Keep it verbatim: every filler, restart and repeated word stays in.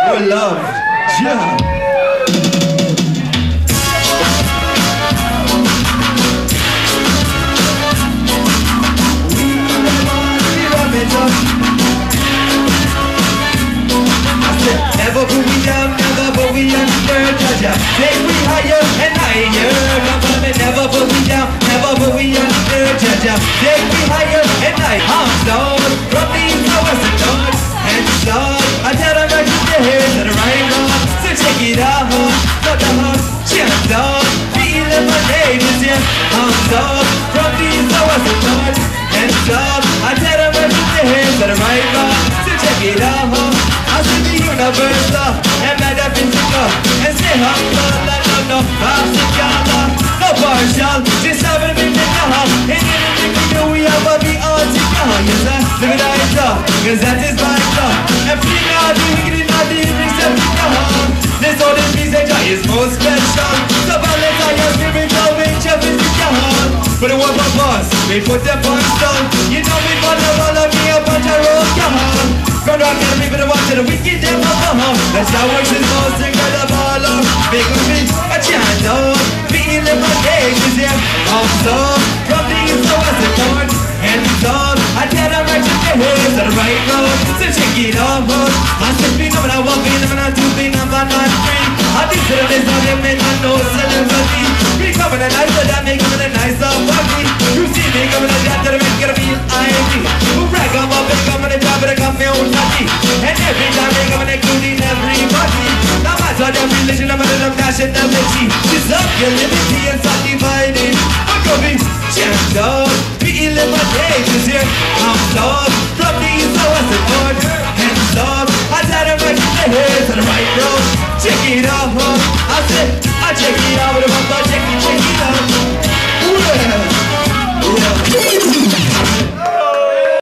With love. Yeah. Never put me down, never put me under, Jaja. Take me higher and higher. Come on and never put me down, never put me under, Jaja. Take me higher and higher. I'm down from the east to west and north and south. I tell them right to the head to the right on. So check it out, got the heart, check it out. Feeling my name is here. I'm down from the east to west and north and south. I tell them right to the head to the right on. So check it out. I see the universe and metaphysical and say humble and no no obstacle, no partial, just having been in the house. And anything we do, we have to be all together. Yes, sir, live it out up, cause that is my job. And free now, the wicked not the except the home. This all this message is most special. So balance on your spiritual nature, physical. But it was my boss, we put them on stone. You know me, but the all of me a bunch of road, come on. Run around and leave it a watch to the wicked devil. That's how works is most incredible. Big with me, a chance of feeling my days is here. Also, from the east to west and north and south. I tell them right to the head to the right road. So check it out, I said be number one, be number two, be number nine, three. I think that there's no limit, I know celebrity. We coming a nice, but that make coming a nice of party. You see me coming a that to make it a real I D. Who brag on my big, I'm gonna drop it, I got me own naughty. And every time they come and including everybody. No matter the religion, I'm gonna nationality. She's up your liberty and subdivided. I'm gonna be champed up, feeling my days is here. I'm done from the east to west and north and south. I tell them right to the head to the right road. Check it out, huh? I said, I check it out with my budget.